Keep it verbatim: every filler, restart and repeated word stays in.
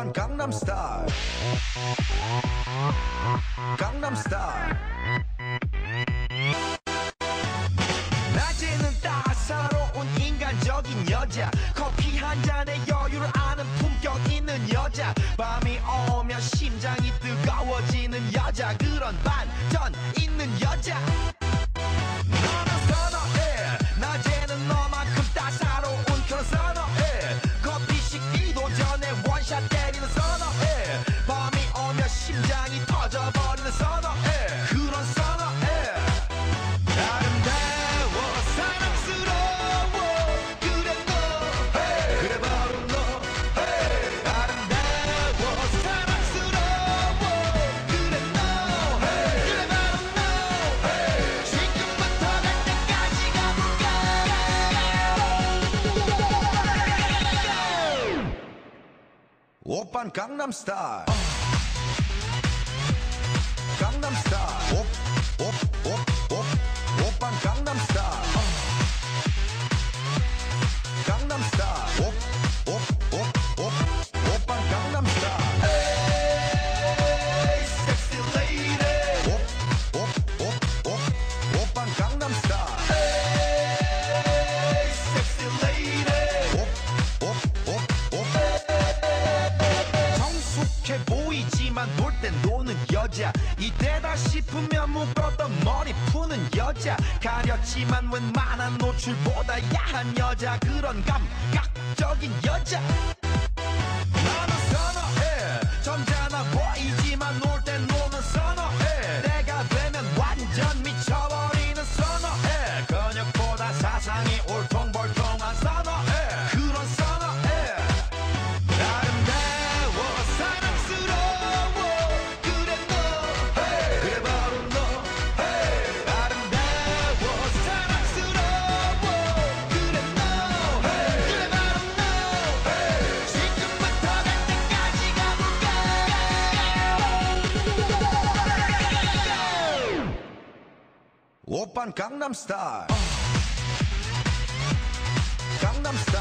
오빤 강남스타일 강남스타일 낮에는 따사로운 인간적인 여자 커피 한 잔에 여유를 아는 품격 있는 여자 밤이 오면 심장이 뜨거워지는 여자 그런 반전 있는 여자 너는 선어해 낮에는 너만큼 따사로운 그런 선어해 커피 식기도 전에 원샷 때리는 선어해 밤이 오면 심장이 터져버리는 선어해 그런 선어해 아름다워 사랑스러워 그래 너 hey. 그래 바로 너 hey. 아름다워 사랑스러워 그래 너 hey. 그래 바로 너 hey. 지금부터 갈 때까지 가볼까 오빤 강남스타일 강남스타일 오, 오, 오, 오, 오빤 강남스타일 강남스타일 오, 오, 오, 오, 오빤 강남스타일 에이 섹시 레이디 오, 오, 오, 오, 오빤 강남스타일 에이 섹시 레이디 오, 오, 오, 오 성숙해 보이지만 놀 땐 노는 여자 이때다 싶으면 묶었던 머리 푸는 여자 가렸지만 웬만한 노출보다 야한 여자 그런 감각적인 여자 나는 선어해 점잖아 보이지만 놀 땐 노는 선어해 내가 되면 완전 미쳐버리는 선어해 근육보다 사상이 울퉁불퉁한 선어해 그런 선어해 아름다워 사랑스러워 그래 너 hey. 그래 바로 너 hey. 아름다워 사랑스러워 그래 너 hey. 그래 바로 너 hey. 지금부터 갈 때까지 가볼까 오빤 강남스타일 강남스타일